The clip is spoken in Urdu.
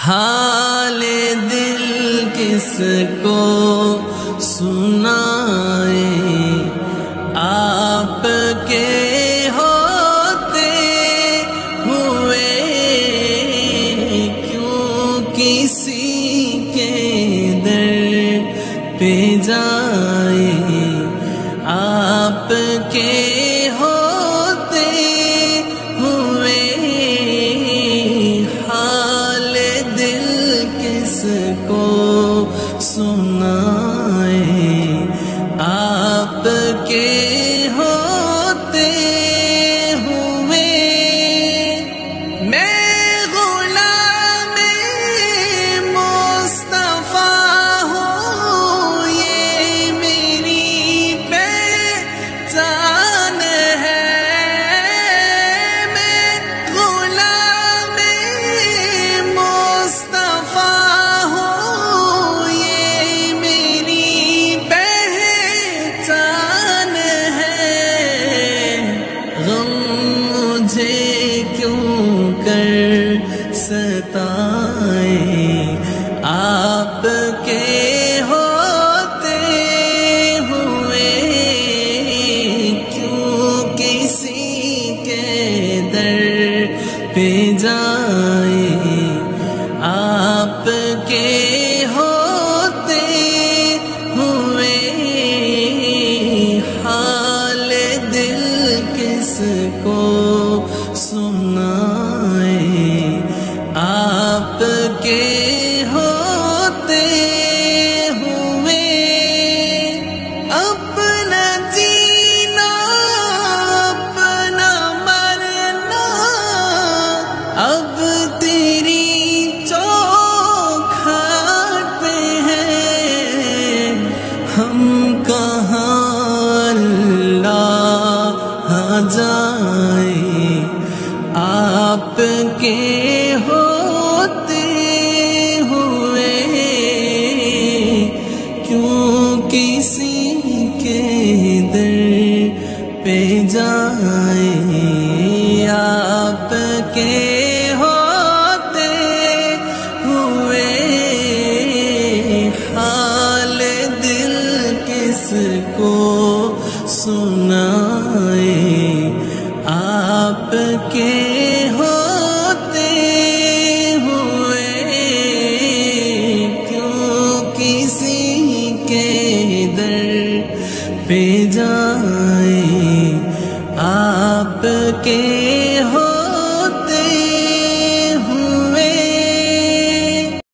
حال دل کس کو سنائے، آپ کے ہوتے ہوئے کیوں کسی کے در پہ جائے، آپ کے ہوتے ہوئے حال دل کس کو سنائے، آپ کے ہوتے ہوئے میں غلام مصطفیٰ ہوں، یہ میری پہچان ہے، میں غلام مصطفیٰ ہوں، یہ میری پہچان ہے، غم مجھے کیوں کر ستائے، آپ کے ہوتے ہوئے کیوں کسی کے در پہ جائے، آپ کے ہوتے ہوئے حال دل کس کو سنائے، آپ کے ہوتے ہوئے اپنا جینا اپنا مرنا اب تیری چوکھٹ پہ ہے، ہم کہاں اللہ جائیں، آپ کے